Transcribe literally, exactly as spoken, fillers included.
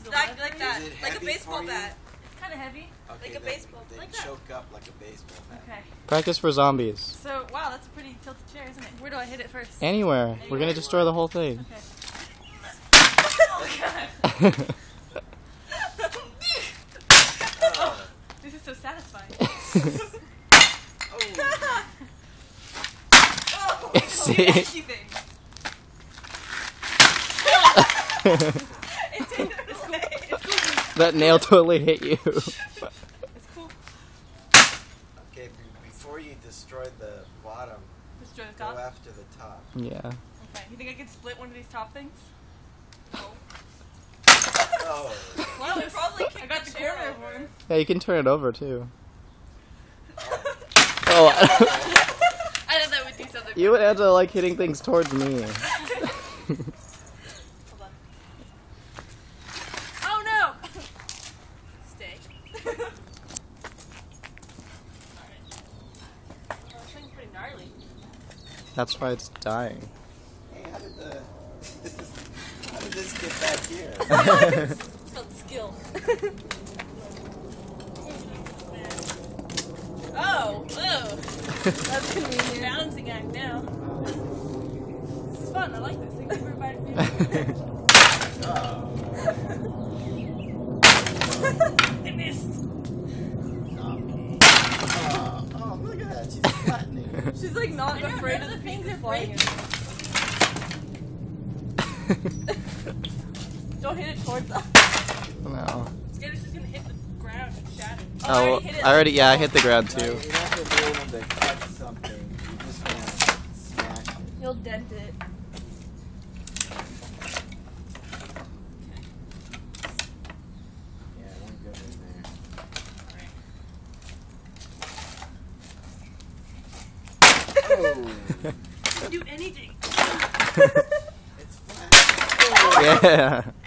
Exactly like that. Is it Like a heavy baseball for you? bat. It's kind of heavy. Okay, Like a then- baseball. Then Like that. choke up like a baseball bat. Okay. Practice for zombies. So, wow, that's a pretty tilted chair, isn't it? Where do I hit it first? Anywhere. Anywhere. We're gonna destroy the whole thing. Okay. Oh, God. Oh, this is so satisfying. Oh, See? Itchy thing. It's, it's cool. It's cool. That nail totally hit you. It's cool. Okay, be- before you destroy the bottom, Destroy the go top. after the top. Yeah. Okay. You think I can split one of these top things? Oh. Well, You probably I kicked got the the chair corner of over. one. Yeah, you can turn it over too. Oh, I thought that would do something. you would end up like hitting things towards me. Hold on. Oh no! Stay. Alright. Oh, this thing's pretty gnarly. That's why it's dying. Hey, how did the... how did this get back here? It's called skill. Oh, oh. That's convenient. Balancing act now. This is fun. I like this. Thank you for inviting me. Oh. I missed. Okay. Oh, oh, look at that. She's flattening. She's like not I know, afraid none of of the the things things that are flying in. breaking. Don't hit it towards us. No. It's just gonna hit the ground and shatter. Oh, I already hit it. I already, yeah, I hit the ground No, too. you're not going to be able to cut something. You're just going to smash it. You'll dent it. Yeah, it won't go in there. Oh. Can do anything. It's flat. Yeah.